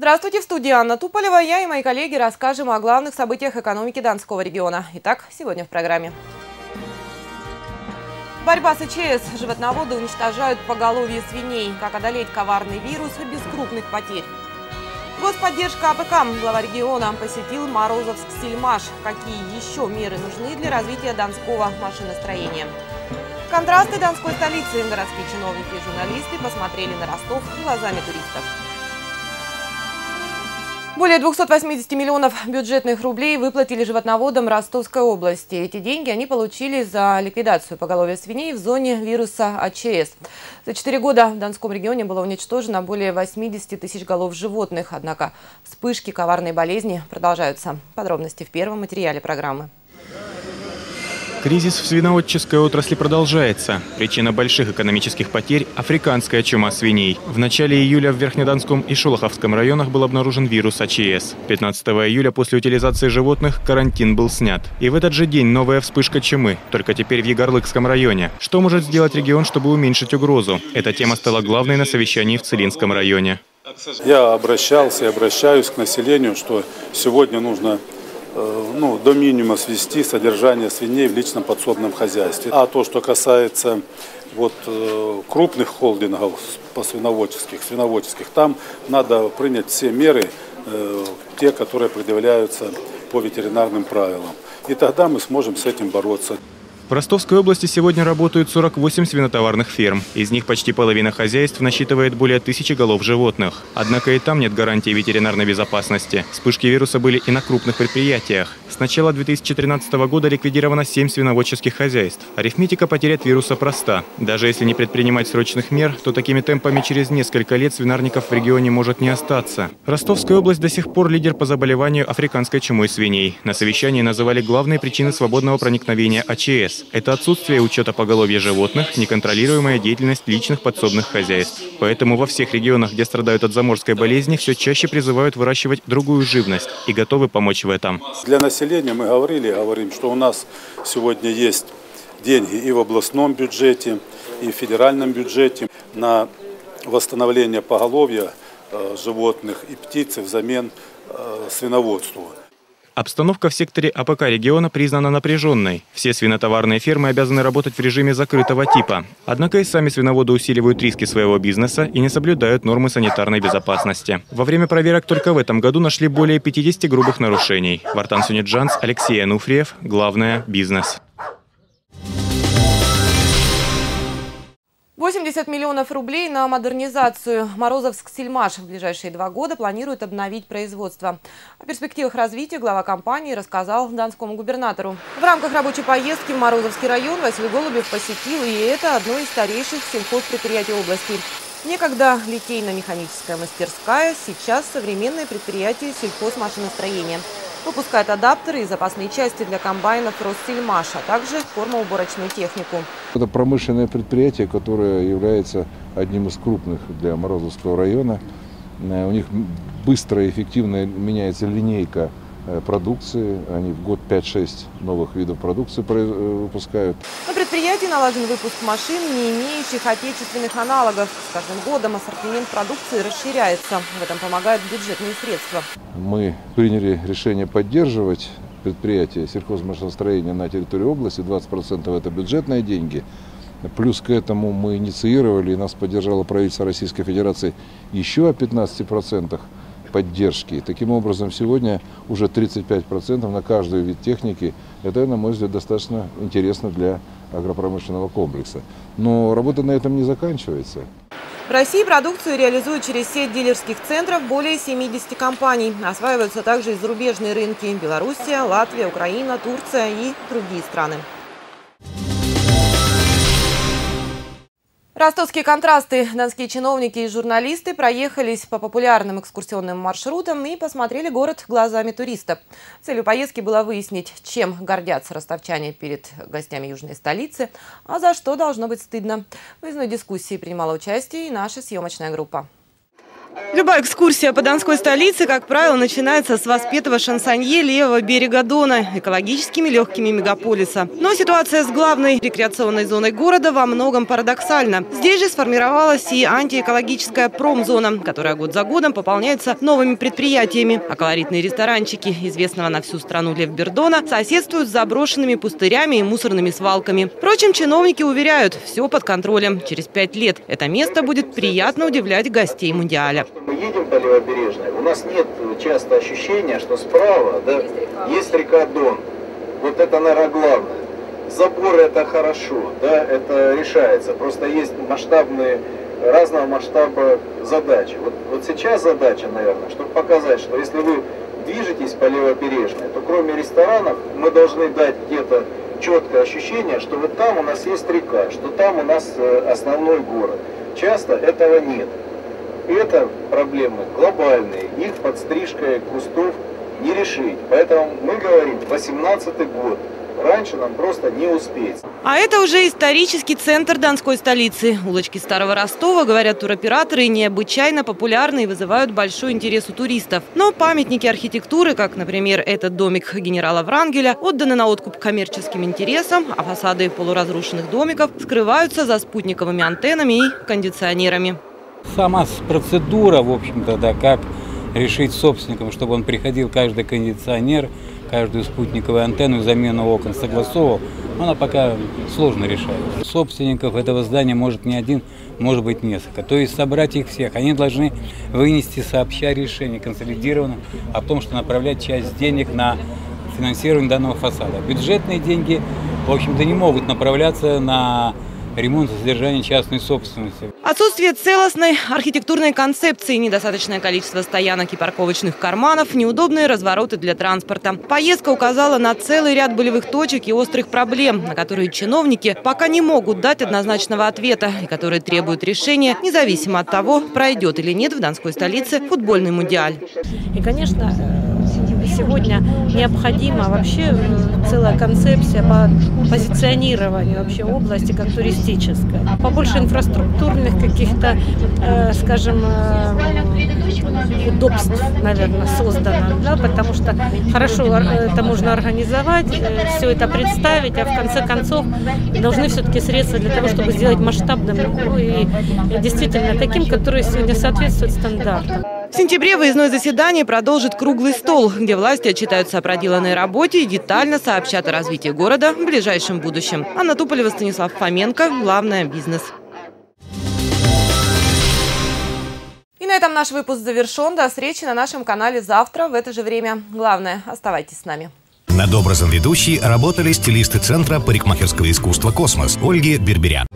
Здравствуйте, в студии Анна Туполева. Я и мои коллеги расскажем о главных событиях экономики Донского региона. Итак, сегодня в программе. Борьба с АЧС. Животноводы уничтожают поголовье свиней. Как одолеть коварный вирус без крупных потерь. Господдержка АПК. Глава региона посетил Морозовск-Сельмаш. Какие еще меры нужны для развития донского машиностроения? Контрасты донской столицы. Городские чиновники и журналисты посмотрели на Ростов глазами туристов. Более 280 миллионов бюджетных рублей выплатили животноводам Ростовской области. Эти деньги они получили за ликвидацию поголовья свиней в зоне вируса АЧС. За 4 года в Донском регионе было уничтожено более 80 тысяч голов животных. Однако вспышки коварной болезни продолжаются. Подробности в первом материале программы. Кризис в свиноводческой отрасли продолжается. Причина больших экономических потерь – африканская чума свиней. В начале июля в Верхнедонском и Шолоховском районах был обнаружен вирус АЧС. 15 июля после утилизации животных карантин был снят. И в этот же день новая вспышка чумы, только теперь в Егорлыкском районе. Что может сделать регион, чтобы уменьшить угрозу? Эта тема стала главной на совещании в Целинском районе. Я обращался и обращаюсь к населению, что сегодня нужно до минимума свести содержание свиней в личном подсобном хозяйстве. А то, что касается крупных холдингов свиноводческих, там надо принять все меры, те, которые предъявляются по ветеринарным правилам. И тогда мы сможем с этим бороться. В Ростовской области сегодня работают 48 свинотоварных ферм. Из них почти половина хозяйств насчитывает более 1000 голов животных. Однако и там нет гарантии ветеринарной безопасности. Вспышки вируса были и на крупных предприятиях. С начала 2013 года ликвидировано 7 свиноводческих хозяйств. Арифметика потерь от вируса проста. Даже если не предпринимать срочных мер, то такими темпами через несколько лет свинарников в регионе может не остаться. Ростовская область до сих пор лидер по заболеванию африканской чумой свиней. На совещании называли главные причины свободного проникновения АЧС. Это отсутствие учета поголовья животных, неконтролируемая деятельность личных подсобных хозяйств. Поэтому во всех регионах, где страдают от заморской болезни, все чаще призывают выращивать другую живность и готовы помочь в этом. Для населения мы говорим, что у нас сегодня есть деньги и в областном бюджете, и в федеральном бюджете на восстановление поголовья животных и птицы взамен свиноводству. Обстановка в секторе АПК региона признана напряженной. Все свинотоварные фермы обязаны работать в режиме закрытого типа. Однако и сами свиноводы усиливают риски своего бизнеса и не соблюдают нормы санитарной безопасности. Во время проверок только в этом году нашли более 50 грубых нарушений. Вартан Сюниджанс, Алексей Ануфриев. Главное – бизнес. 80 миллионов рублей на модернизацию. Морозовск-Сельмаш в ближайшие 2 года планирует обновить производство. О перспективах развития глава компании рассказал донскому губернатору. В рамках рабочей поездки в Морозовский район Василий Голубев посетил, и это одно из старейших сельхозпредприятий области. Некогда литейно-механическая мастерская, сейчас современное предприятие сельхозмашиностроения. Выпускает адаптеры и запасные части для комбайнов Россельмаш, а также кормоуборочную технику. Это промышленное предприятие, которое является одним из крупных для Морозовского района. У них быстро и эффективно меняется линейка продукции. Они в год 5-6 новых видов продукции выпускают. На предприятии налажен выпуск машин, не имеющих отечественных аналогов. С каждым годом ассортимент продукции расширяется. В этом помогают бюджетные средства. Мы приняли решение поддерживать предприятие сельхозмашиностроения на территории области. 20% это бюджетные деньги. Плюс к этому мы инициировали, и нас поддержало правительство Российской Федерации еще о 15% поддержки. Таким образом, сегодня уже 35% на каждый вид техники. Это, на мой взгляд, достаточно интересно для агропромышленного комплекса. Но работа на этом не заканчивается. В России продукцию реализуют через сеть дилерских центров более 70 компаний. Осваиваются также и зарубежные рынки – Белоруссия, Латвия, Украина, Турция и другие страны. Ростовские контрасты. Донские чиновники и журналисты проехались по популярным экскурсионным маршрутам и посмотрели город глазами туриста. Целью поездки было выяснить, чем гордятся ростовчане перед гостями южной столицы, а за что должно быть стыдно. В выездной дискуссии принимала участие и наша съемочная группа. Любая экскурсия по Донской столице, как правило, начинается с воспетого шансонье левого берега Дона, экологическими легкими мегаполиса. Но ситуация с главной рекреационной зоной города во многом парадоксальна. Здесь же сформировалась и антиэкологическая промзона, которая год за годом пополняется новыми предприятиями. А колоритные ресторанчики известного на всю страну Левбердона соседствуют с заброшенными пустырями и мусорными свалками. Впрочем, чиновники уверяют, все под контролем. Через 5 лет это место будет приятно удивлять гостей Мундиаля. Мы едем по Левобережной, у нас нет часто ощущения, что справа есть река Дон. Вот это, наверное, главное. Заборы — это хорошо, это решается. Просто есть разного масштаба задачи. Вот сейчас задача, наверное, чтобы показать, что если вы движетесь по Левобережной, то кроме ресторанов мы должны дать где-то четкое ощущение, что вот там у нас есть река, что там у нас основной город. Часто этого нет. Это проблемы глобальные, их под стрижкой кустов не решить. Поэтому мы говорим, 18-й год. Раньше нам просто не успеть. А это уже исторический центр Донской столицы. Улочки Старого Ростова, говорят туроператоры, необычайно популярны и вызывают большой интерес у туристов. Но памятники архитектуры, как, например, этот домик генерала Врангеля, отданы на откуп коммерческим интересам, а фасады полуразрушенных домиков скрываются за спутниковыми антеннами и кондиционерами. Сама процедура, в общем-то, как решить собственникам, чтобы он приходил каждый кондиционер, каждую спутниковую антенну, замену окон согласовывал, она пока сложно решает. Собственников этого здания может не один, может быть несколько. То есть собрать их всех. Они должны вынести сообща решение консолидированно о том, что направлять часть денег на финансирование данного фасада. Бюджетные деньги, в общем-то, не могут направляться на ремонт и содержание частной собственности. Отсутствие целостной архитектурной концепции, недостаточное количество стоянок и парковочных карманов, неудобные развороты для транспорта. Поездка указала на целый ряд болевых точек и острых проблем, на которые чиновники пока не могут дать однозначного ответа и которые требуют решения, независимо от того, пройдет или нет в Донской столице футбольный мундиаль. И, конечно, сегодня необходима вообще целая концепция по позиционированию вообще области как туристической. Побольше инфраструктурных каких-то, скажем, удобств, наверное, создано, потому что хорошо это можно организовать, все это представить, а в конце концов должны все-таки средства для того, чтобы сделать масштабным и действительно таким, который сегодня соответствует стандартам. В сентябре выездное заседание продолжит круглый стол, где власти отчитаются о проделанной работе и детально сообщат о развитии города в ближайшем будущем. Анна Туполева, Станислав Фоменко. Главное – бизнес. И на этом наш выпуск завершен. До встречи на нашем канале завтра в это же время. Главное – оставайтесь с нами. Над образом ведущей работали стилисты Центра парикмахерского искусства «Космос» Ольги Берберян.